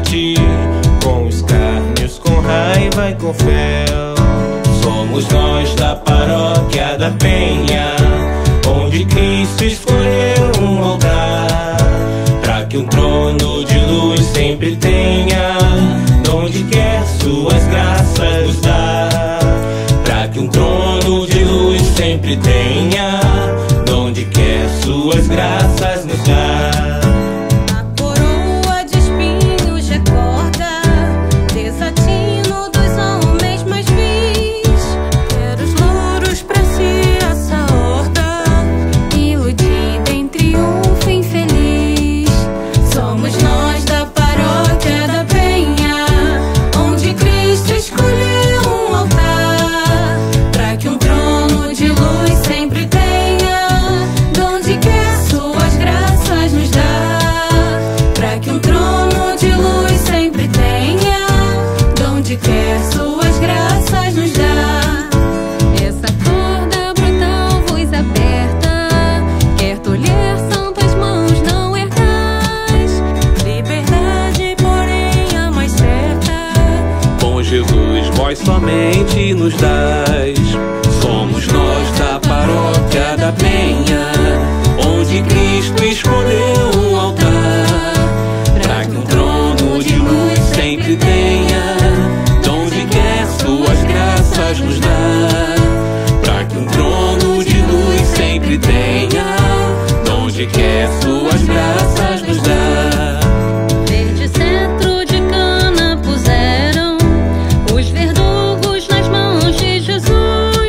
somente, com escárnios, com raiva e com fel. Somos nós da paróquia da Penha, onde Cristo escolheu um altar, pra que um trono de luz sempre tenha, donde quer suas graças nos dá. Pra que um trono de luz sempre tenha, donde quer suas graças nos dá. A coroa de espinhos recorda desatino dos homens mais vis. Quero os louros pra si essa horda, iludida em triunfo infeliz. Somos nós da paróquia da Penha, onde Cristo escolheu um altar, pra que um trono de luz sempre tenha, donde quer suas graças nos dá. Pra que um trono de luz sempre tenha, donde quer suas graças nos dá. Essa corda brutal vos aperta, quer tolher santas mãos não errais. Liberdade, porém, a mais certa, Com Jesus vós somente nos dais. Somos nós da paróquia da Penha, onde Cristo escolheu um altar, pra que um trono de luz sempre tenha, donde quer suas graças nos dá. Pra que um trono de luz sempre tenha, donde quer suas graças nos dá. verde cetro de cana puseram os verdugos nas mãos de Jesus.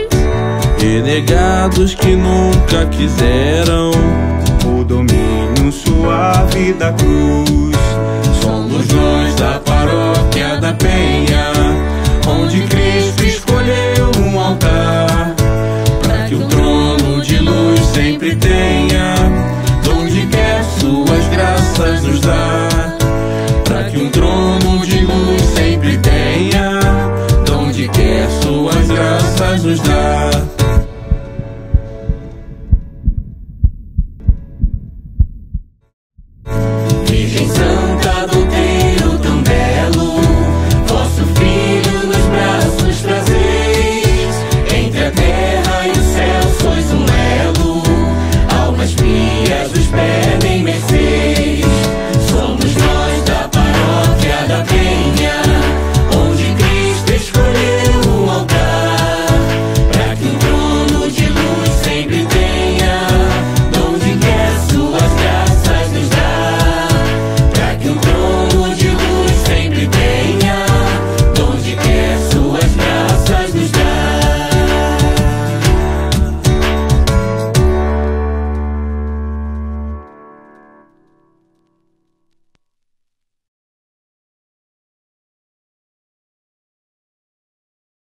Renegados que nunca quiseram o domínio suave da cruz. Somos nós da paróquia da Penha, onde Cristo escolheu um altar, para que o trono de luz sempre tenha, donde quer suas graças nos dá. Para que um trono de luz sempre tenha, donde quer suas graças nos dá. Virgem Santa do